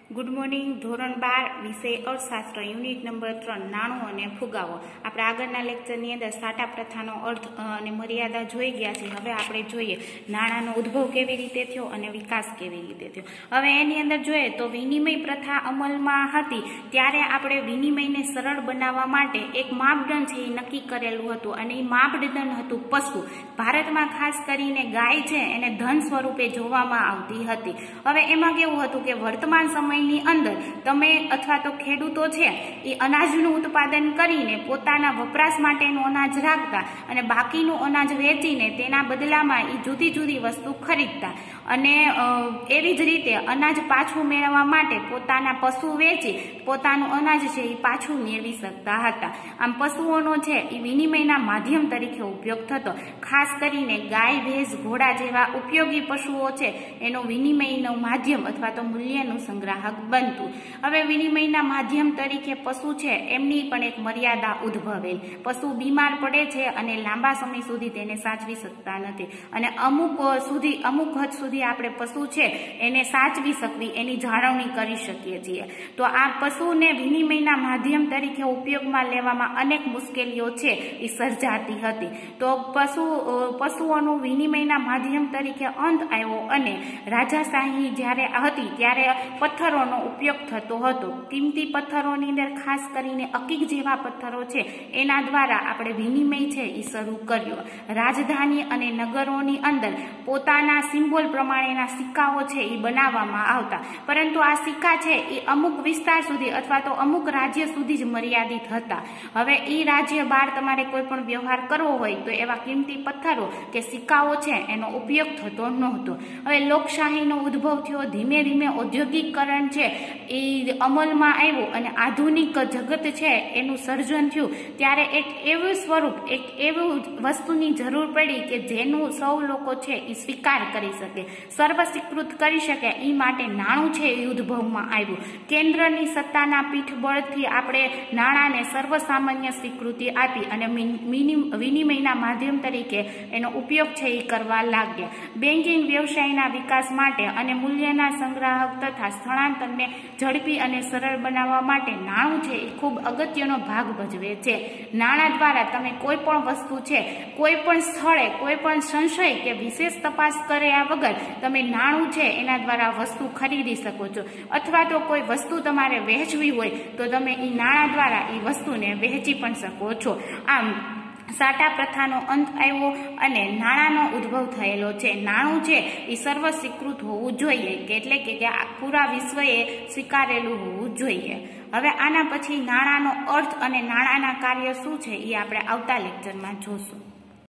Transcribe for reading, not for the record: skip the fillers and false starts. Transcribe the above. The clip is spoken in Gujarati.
Good morning. ધોરણ 12 વિષય અર્થશાસ્ત્ર યુનિટ નંબર 3 નાણું અને ફુગાવો. આપણે આગળના લેક્ચરની અંદર સાટા પ્રથાનો અર્થ અને મર્યાદા જોઈ ગયા છે. હવે આપણે જોઈએ નાણાંનો ઉદ્ભવ કેવી રીતે થયો અને વિકાસ કેવી રીતે થયો. હવે એની અંદર જોઈએ તો વિનિમય પ્રથા અમલમાં હતી ત્યારે આપણે વિનિમયને સરળ બનાવવા માટે એક માપદંડ છે એ નક્કી કરેલું હતું અને એ માપદંડ હતું પશુ. ભારતમાં ખાસ કરીને ગાય છે એને ધન સ્વરૂપે જોવામાં આવતી હતી. હવે એમાં કેવું હતું કે વર્તમાન સમય ની અંદર તમે અથવા તો ખેડૂતો છે એ અનાજનું ઉત્પાદન કરીને પોતાના વપરાશ માટેનું અનાજ રાખતા અને બાકીનું અનાજ વેચીને તેના બદલામાં એ જુદી જુદી વસ્તુ ખરીદતા અને એવી જ રીતે અનાજ પાછું મેળવવા માટે પોતાના પશુ વેચી પોતાનું અનાજ છે એ પાછું મેળવી શકતા હતા. આમ પશુઓનો છે એ વિનિમયના માધ્યમ તરીકે ઉપયોગ થતો. ખાસ કરીને ગાય, ભેંસ, ઘોડા જેવા ઉપયોગી પશુઓ છે એનો વિનિમયનું માધ્યમ અથવા તો મૂલ્યનું સંગ્રાહક બનતું. હવે વિનિમયના માધ્યમ તરીકે પશુ છે એમની પણ એક મર્યાદા ઉદ્ભવેલ. પશુ બીમાર પડે છે અને લાંબા સમય સુધી તેને સાચવી શકતા નથી અને અમુક હદ સુધી આપણે પશુ છે એને સાચવી શકવી એની જાળવણી કરી શકીએ છીએ. તો આ પશુને વિનિમયના માધ્યમ તરીકે ઉપયોગમાં લેવામાં અનેક મુશ્કેલીઓ છે એ સર્જાતી હતી. તો પશુઓનું વિનિમયના માધ્યમ તરીકે અંત આવ્યો અને રાજાશાહી જ્યારે હતી ત્યારે પથ્થરોનો ઉપયોગ થતો હતો. કિંમતી પથ્થરોની અંદર ખાસ કરીને અકીક જેવા પથ્થરો છે એના દ્વારા આપણે વિનિમય છે એ શરૂ કર્યો. રાજધાની અને નગરોની અંદર પોતાના સિમ્બોલ પ્રમાણેના સિક્કાઓ છે એ બનાવવામાં આવતા, પરંતુ આ સિક્કા છે એ અમુક વિસ્તાર સુધી અથવા તો અમુક રાજ્ય સુધી જ મર્યાદિત હતા. હવે એ રાજ્ય બહાર તમારે કોઈ પણ વ્યવહાર કરવો હોય તો એવા કિંમતી પથ્થરો કે સિક્કાઓ છે એનો ઉપયોગ થતો નહોતો. હવે લોકશાહીનો ઉદ્ભવ થયો. ધીમે ધીમે ઔદ્યોગિકરણ છે એ અમલમાં આવ્યું અને આધુનિક જગત છે એનું સર્જન થયું ત્યારે એક એવું સ્વરૂપ, એક એવું વસ્તુની જરૂર પડી કે જેનું સૌ લોકો છે એ સ્વીકાર કરી શકે, સર્વ સ્વીકૃત કરી શકે. એ માટે નાણું છે એ ઉદ્ભવમાં આવ્યું. કેન્દ્રની સત્તાના પીઠબળથી આપણે નાણાંને સર્વસામાન્ય સ્વીકૃતિ આપી અને વિનિમયના માધ્યમ તરીકે એનો ઉપયોગ છે એ કરવા લાગ્યા. બેન્કિંગ વ્યવસાયના વિકાસ માટે અને મૂલ્યના સંગ્રાહક તથા સ્થળાંતરને ઝડપી અને સરળ બનાવવા માટે નાણું છે એ ખૂબ અગત્યનો ભાગ ભજવે છે. નાણાં દ્વારા તમે કોઈ પણ વસ્તુ છે કોઈ પણ સ્થળે કોઈ પણ સંશય કે વિશેષ તપાસ કર્યા વગર તમે નાણું છે એના દ્વારા વસ્તુ ખરીદી શકો છો અથવા તો કોઈ વસ્તુ તમારે વહેંચવી હોય તો તમે એ નાણાં દ્વારા એ વસ્તુને વહેંચી પણ શકો છો. આમ સાટા પ્રથાનો અંત આવ્યો અને નાણાંનો ઉદ્ભવ થયેલો છે. નાણું છે એ સર્વ સ્વીકૃત હોવું જોઈએ કે એટલે કે પૂરા વિશ્વએ સ્વીકારેલું હોવું જોઈએ. હવે આના પછી નાણાંનો અર્થ અને નાણાંના કાર્ય શું છે એ આપણે આવતા લેક્ચરમાં જોશું.